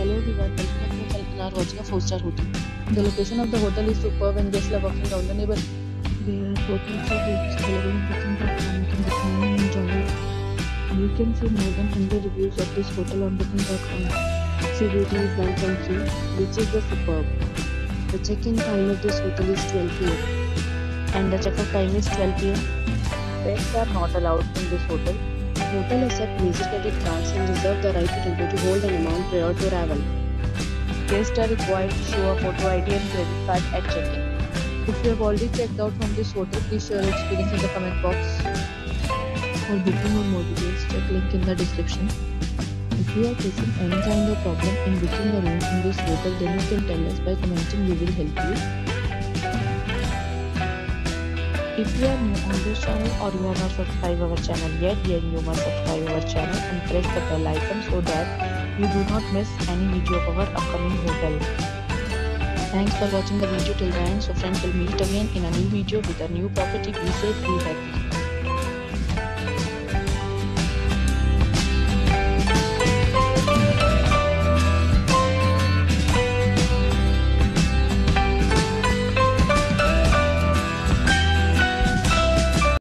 Hello everyone, welcome back to my channel and are watching a 4-star hotel. The location of the hotel is superb and guests love walking down the neighborhood. There are hotels or rooms available in booking.com. You can book now and enjoy it. You can see more than 100 reviews of this hotel on booking.com. Its rating is 9.3, which is the superb. The check-in time of this hotel is 12 p.m. and the check-out time is 12 p.m. Pets are not allowed in this hotel. The hotel accepts major credit cards and reserves the right to hold an amount prior to arrival. Guests are required to show a photo ID and credit card at check-in. If you have already checked out from this hotel, please share your experience in the comment box. For booking or more details, check link in the description. If you are facing any kind of problem in booking a room in this hotel, then you can tell us by commenting. We will help you. If you are new on this channel or you have not subscribed our channel yet, then you must subscribe our channel and press the bell icon so that you do not miss any video of our upcoming hotel. Thanks for watching the video till the end. So friends, will meet again in a new video with a new property. Be safe, be happy.